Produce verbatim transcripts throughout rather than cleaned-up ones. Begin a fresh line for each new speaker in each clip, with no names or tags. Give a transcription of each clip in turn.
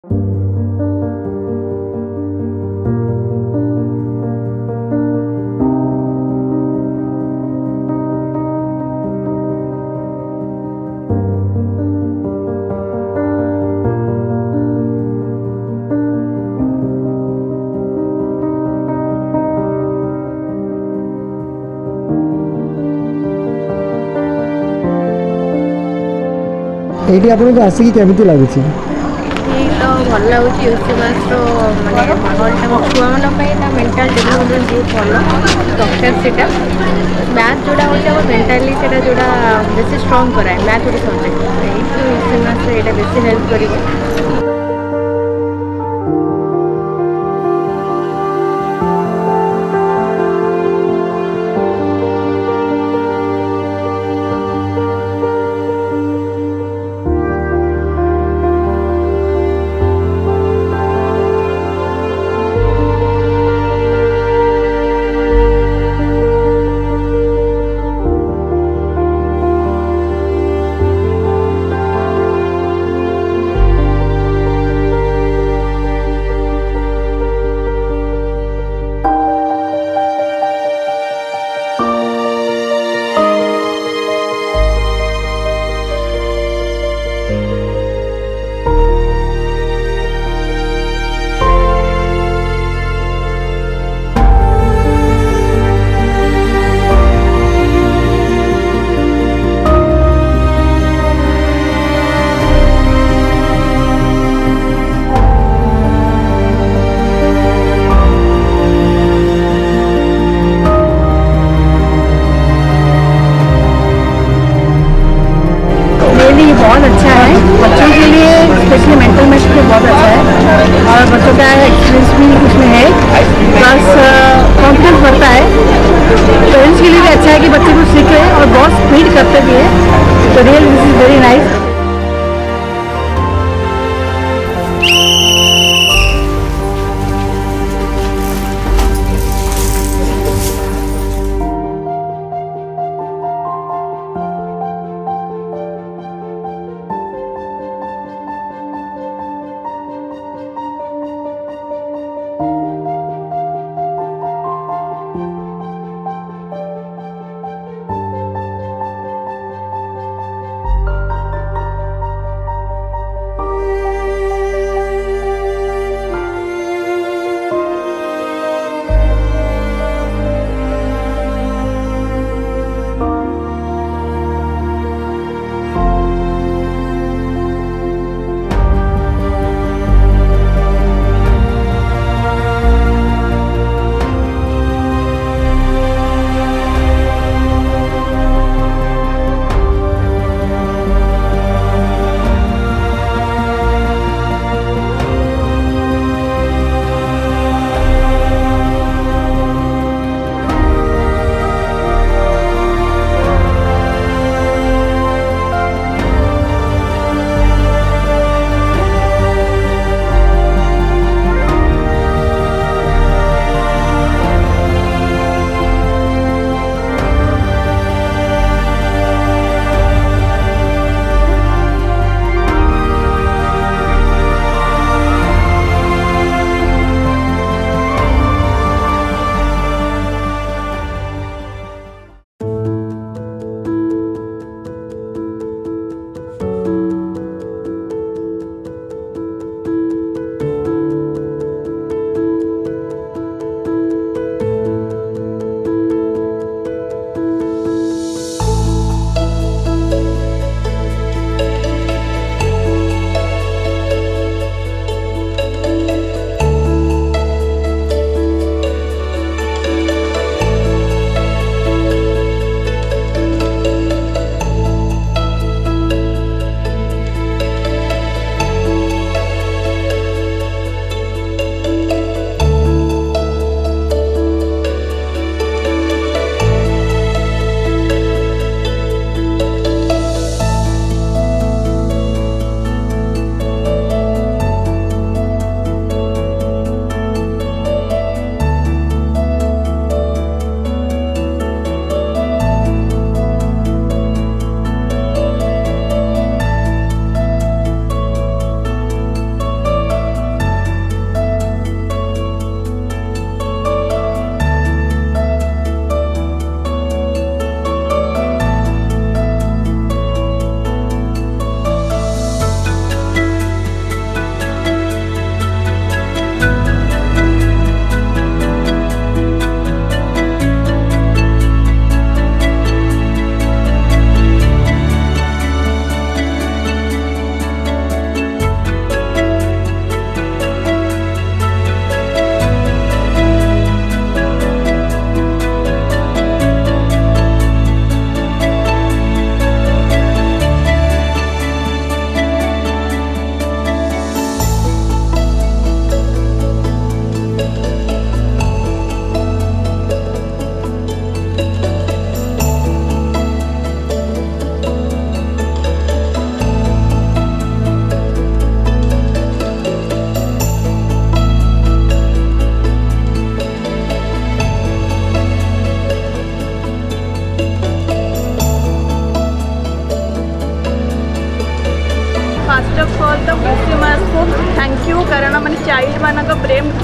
ये आपको आसिक केमी लगुच
तो भल लगुच यूसीमास माने माहौलटा छुआ मान मेंटल डेभलपमेंट बहुत भल डॉक्टर से मैथ जोड़ा हो मेंटाली से जोड़ा बेसी स्ट्रॉन्ग कराए मैथ गोटे सब्जेक्ट यूसीमास ये बेसी हेल्प कर। बहुत अच्छा है बच्चों के लिए, स्पेशली मेंटल मैथ के बहुत अच्छा है और बच्चों का एक्सपीरियंस भी उसमें है, प्लस कॉन्फिडेंस बढ़ता है। पेरेंट्स के लिए भी अच्छा है कि बच्चे कुछ सीख रहे हैं और बहुत स्पीड करते भी है, तो real this is very nice.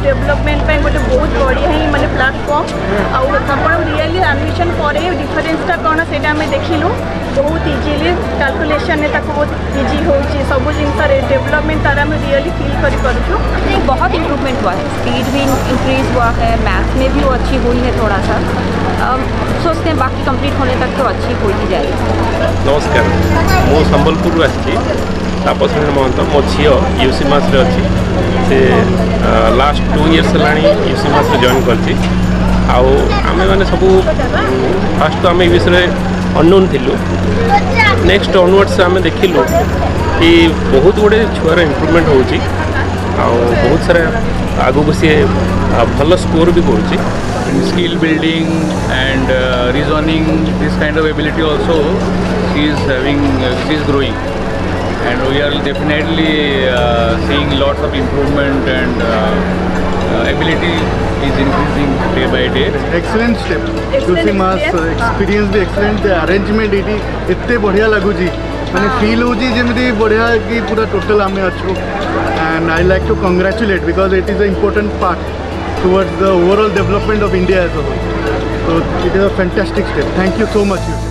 Development पे गोटे बहुत बढ़िया ही माने प्लेटफॉर्म आउ आपण रियली एडमिशन पर डिफरेंसटा कौन से देखिलु बहुत इजिली कैलकुलेशन है बहुत इजी हो सब जिन डेवलपमेंट तार आम रियली फील करूँ।
बहुत इम्प्रूवमेंट हुआ है, स्पीड भी इंक्रीज हुआ है, मैथ में भी वो अच्छी हुई है थोड़ा सा। um, सोचते हैं बाकी कंप्लीट होने तक तो अच्छी हो ही जाएगी।
नमस्कार, मु संबलपुर आसी तापस महंत मो झील यूसी मास अच्छी से लास्ट टू इयर्स है यूसी मास जॉइन कर आम मैंने सब फास्ट तो आम ये विषय अननोन थिलु नेक्स्ट ऑनवर्ड्स आम देखिलु कि बहुत गुड़े छुआर इम्प्रूवमेंट होची बहुत सारा आगु को सी भल स्कोर भी करुँची
skill building and uh, reasoning, this kind of ability also she is having, uh, she is growing, and we are definitely uh, seeing lots of improvement, and uh, uh, ability is increasing day by day.
Excellent step. UCMAS experience भी excellent, arrangement इटी इतने बढ़िया लगुची माने feel होची जेमती बढ़िया कि पूरा total आमे अच्छो, and I like to congratulate because it is an important part towards the overall development of India as a whole. So it is a fantastic step. Thank you so much.